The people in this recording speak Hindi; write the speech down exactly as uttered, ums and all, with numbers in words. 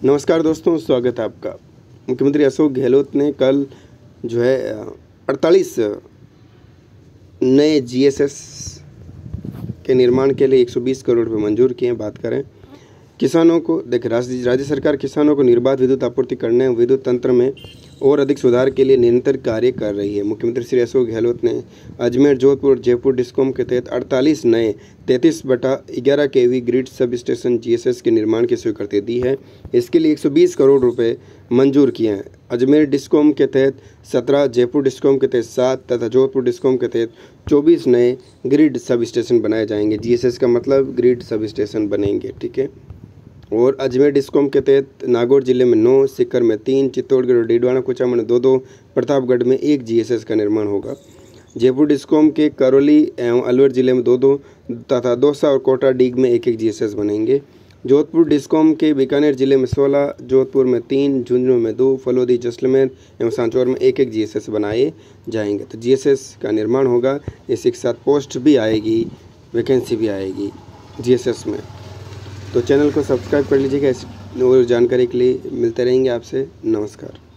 नमस्कार दोस्तों, स्वागत है आपका। मुख्यमंत्री अशोक गहलोत ने कल जो है अड़तालीस नए जीएसएस के निर्माण के लिए एक सौ बीस करोड़ रुपए मंजूर किए हैं। बात करें किसानों को, देखिए राज्य राज्य सरकार किसानों को निर्बाध विद्युत आपूर्ति करने और विद्युत तंत्र में और अधिक सुधार के लिए निरंतर कार्य कर रही है। मुख्यमंत्री श्री अशोक गहलोत ने अजमेर, जोधपुर, जयपुर डिस्कॉम के तहत अड़तालीस नए तैंतीस बटा ग्यारह KV grid sub station GSS के निर्माण की स्वीकृति दी है। इसके लिए एक सौ बीस करोड़ रुपए मंजूर किए हैं। अजमेर डिस्कॉम के तहत सत्रह, जयपुर डिस्कॉम के तहत सात तथा जोधपुर डिस्कॉम के तहत चौबीस नए ग्रिड सब स्टेशन बनाए जाएंगे। जीएसएस का मतलब ग्रिड सब स्टेशन बनेंगे, ठीक है। और अजमेर डिस्कॉम के तहत नागौर जिले में नौ, सीकर में तीन, चित्तौड़गढ़ और डीडवाना कुचामन में दो दो, प्रतापगढ़ में एक जीएसएस का निर्माण होगा। जयपुर डिस्कॉम के करौली एवं अलवर जिले में दो दो तथा दौसा और कोटा डीग में एक एक जीएसएस बनेंगे। जोधपुर डिस्कॉम के बीकानेर जिले में सोलह, जोधपुर में तीन, झुंझुनू में दो, फलोदी, जैसलमेर एवं सांचौर में एक एक जीएसएस बनाए जाएंगे। तो जीएसएस का निर्माण होगा, इसी के साथ पोस्ट भी आएगी, वैकेंसी भी आएगी जीएसएस में। तो चैनल को सब्सक्राइब कर लीजिएगा। इस और जानकारी के लिए मिलते रहेंगे आपसे। नमस्कार।